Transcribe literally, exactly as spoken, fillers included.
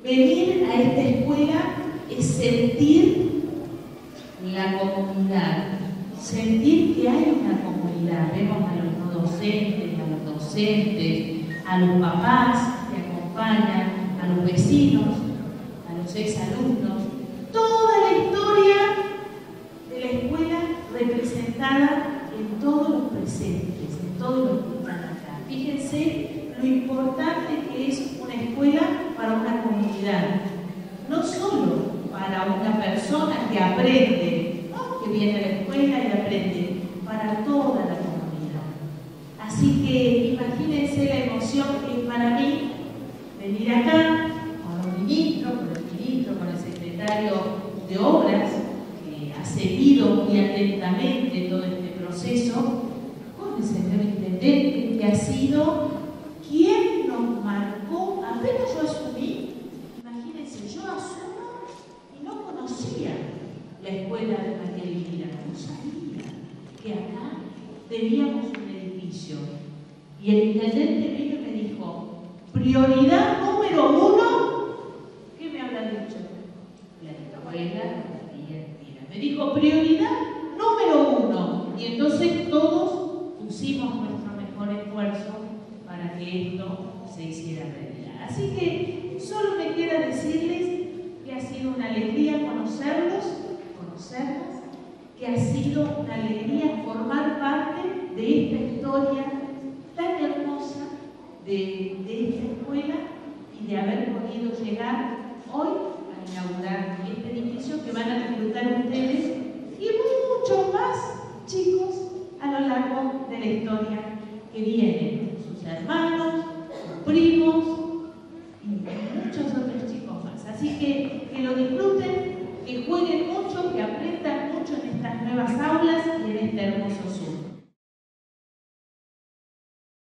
Venir a esta escuela es sentir la comunidad, sentir que hay una comunidad. Vemos a los no docentes, a los docentes, a los papás que acompañan, a los vecinos, a los exalumnos, toda la historia de la escuela representada en todos los presentes, en todos los que están acá. Fíjense lo importante que es una escuela para una comunidad, no solo para una persona que aprende, ¿no? Que viene a la escuela y aprende, para toda la comunidad. Así que imagínense la emoción que es para mí venir acá con los ministros, con el ministro, con el secretario de Obras, que ha seguido muy atentamente todo este proceso, con el señor intendente, que ha sido quien nos marcó. Apenas yo asumí, imagínense, yo asumo y no conocía la escuela de María Elvira, no sabía que acá teníamos un edificio. Y el intendente vino y me dijo, prioridad número uno, ¿qué me habrá dicho? La escuela de María Elvira. Me dijo, prioridad número uno. Y entonces todos pusimos nuestro mejor esfuerzo para que esto se hiciera realidad. Así que solo me queda decirles que ha sido una alegría conocerlos, conocerlas, que ha sido una alegría formar parte de esta historia tan hermosa de, de esta escuela y de haber podido llegar hoy a inaugurar este edificio que van a disfrutar ustedes y muchos más chicos a lo largo de la historia que vienen, sus hermanos, sus primos y muchos otros chicos más. Así que que lo disfruten, que jueguen mucho, que aprendan